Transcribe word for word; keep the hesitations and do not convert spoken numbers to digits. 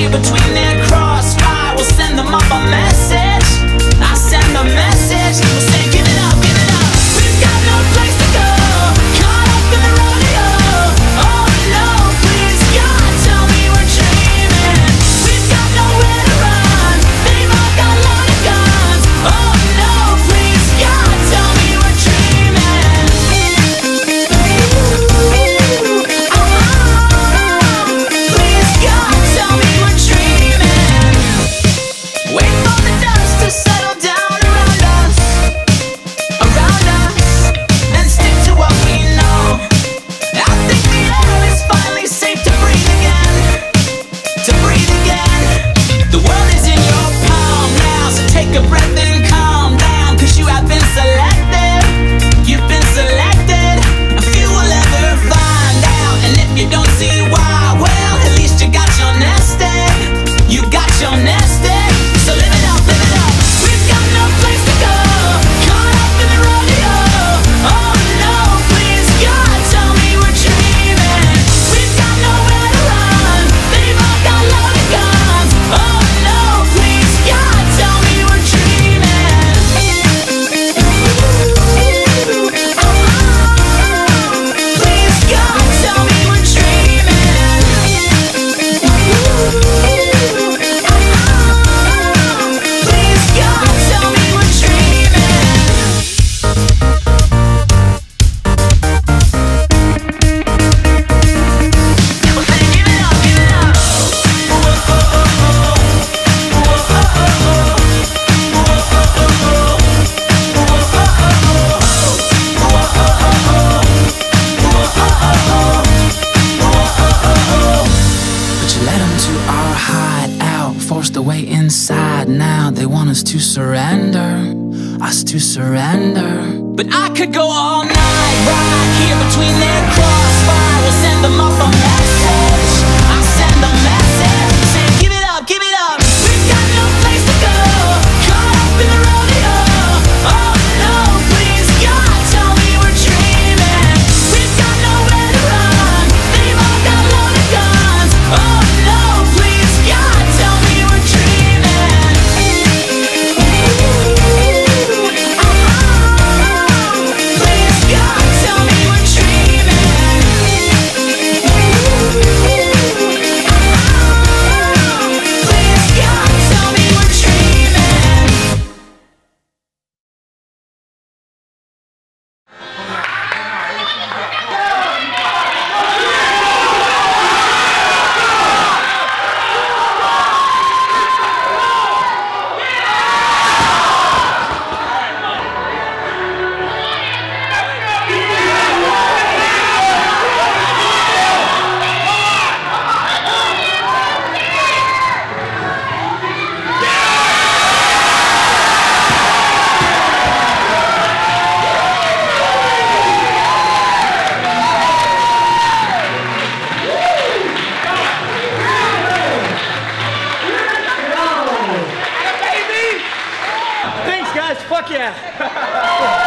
here between their crossfire. We'll send them up a message. I send a message. We'll say give it up, give it up. We've got no place to go, caught up in the rodeo. Oh no, please God, tell me we're dreaming. We've got nowhere to run, they've all got loaded guns. Oh no, please God, tell me we're dreaming. Please God, tell me we're dreaming. Wait for the dust to settle down around us, around us, and stick to what we know. I think the air is finally safe to breathe again, to breathe again. The world is in your palm now, so take a breath and calm down, cause you have been selected, you've been selected. A few will ever find out, and if you don't see why, well, at least you got your nest egg, you got your nest egg. So live it up, live it up. We've got no place to go, caught up in the rodeo. Oh no, please God, tell me we're dreaming. We've got nowhere to run, they've all got loaded guns. Oh no, please God, tell me we're dreaming. Please God, tell me we're dreaming. Please God, tell me we're dreaming. We'll say give it up, give it up. But you led them to our hideout, forced away inside. Now they want us to surrender, us to surrender. But I could go all night, right here between their crossfire. We'll send them up a message. I send a message, say give it up, give it up. We've got no place to go, caught up in the rodeo. Oh no, please God, tell me we're dreaming. We've got nowhere to run, they've all got loaded guns. Oh no, please God, tell me we're dreaming. Please God, tell me we're dreaming. Please God, tell me we're dreaming. Thanks, guys. Fuck yeah.